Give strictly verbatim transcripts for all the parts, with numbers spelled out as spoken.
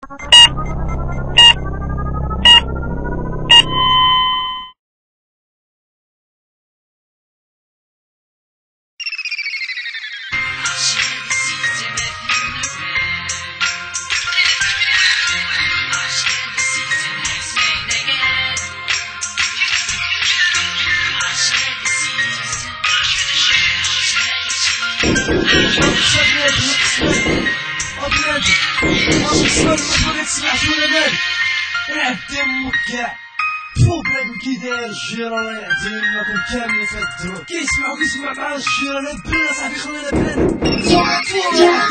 كامل يفدرو كيسمعو كيسمع مع الشيرانات بلا صاحبي خلينا بلا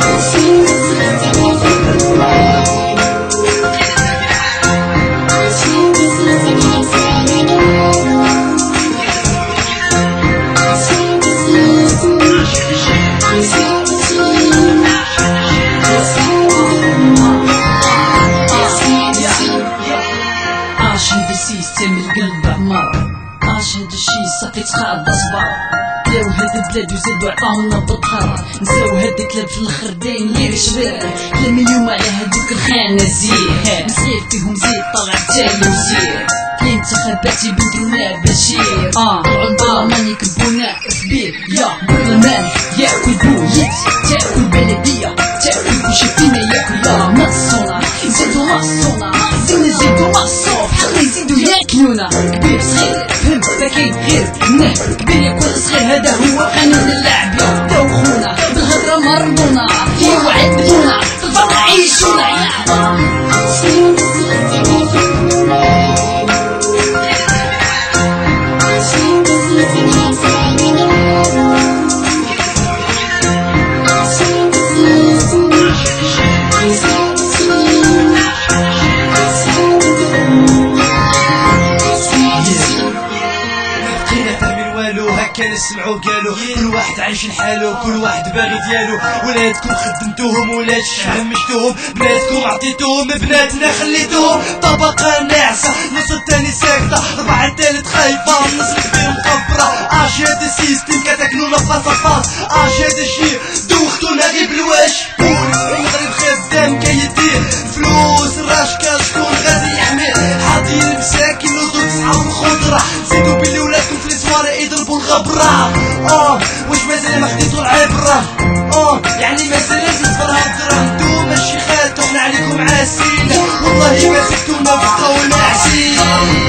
صافي تخاض صبار داو هاد البلاد وزادو عطاونا بالطهر نساو هاد الكلاب في الاخر داين لي شباب كلام اليوم على هادوك الخنازير مسخير فيهم زيد طلع تاي وزير الانتخابات يبدلونا بشير اه طلعو البرلمان يكبونا كبير يا برلمان ياكل بويت تاكل بلدية تاكل كلشي فينا ياكل يا مصونا نزيدو مصونا نزيدو نزيدو مصو بحال يزيدو ياكلونا كبير صغير فهم فكاين غير نه كبير ياكل صغير هذا هو قانون اللعب يا داو خونا بالهضرة مرضونا ايوا عدونا في الفقر عيشونا يا نسمعو قالو كل واحد عايش لحالو كل واحد باغي ديالو ولادكم خدمتوهم ولاد الشعب مشتوهم بناتكم عطيتوهم بناتنا خليتوهم طبقة ناعسة نص التاني ساكتة ربعة التالت خايفة النص الكبير مقبرة اش هاد السيستم كتاكلونا فاس فاس اش هاد الشي دوختونا غير بالواش المغرب خدام كيدير فلوس راشكا شكون غادي يحميه حاطين المساكن ودود صحاب الخضرة زيدو بلي ولادكم في السواري يضربوا الغبرة اه واش مازال ما خديتو العبرة اه يعني مازال نصبرها بدرهم نتوما الشيخات وحنا عليكم عاسين والله ما خدتونا في القول عسين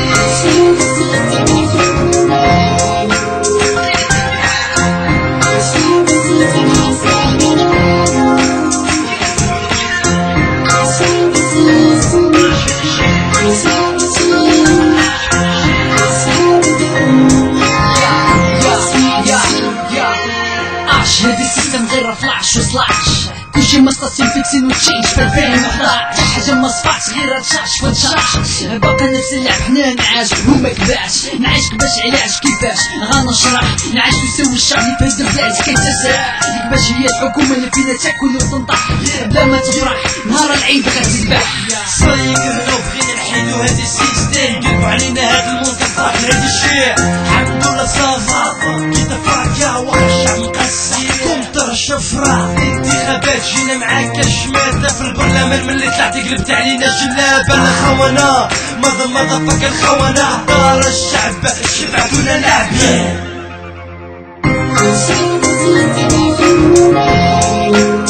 هادي السيستم غير فلاش وسلاش كلشي مستاسيون فيكسين وتشينج في ألفين وحداش حاجة ما صفاتش غير هتشاش وتشاش باقا نفس اللعب حنا نعاش هما كباش نعيش كباش علاش كيفاش غنشرح نعيش ويسوي الشعب اللي في هاد البلاد كيتسرح كباش هي الحكومة اللي فينا تاكل وتنطح بلا ما تفرح نهار العيد غتذبح صايق هنا بغينا نحيدو هادي السيستم قلبو علينا هاد المنكر فرح هادي الشيء الحمد لله صافا كي تفرقا واخا الشعب مقسي كونتر الشفرة الانتخابات جينا معاك الشماتة في البرلمان ملي طلعتي قلبت علينا جلابة الخونة مضى مضى فك الخونة دار الشعب شبعتونا لاعبين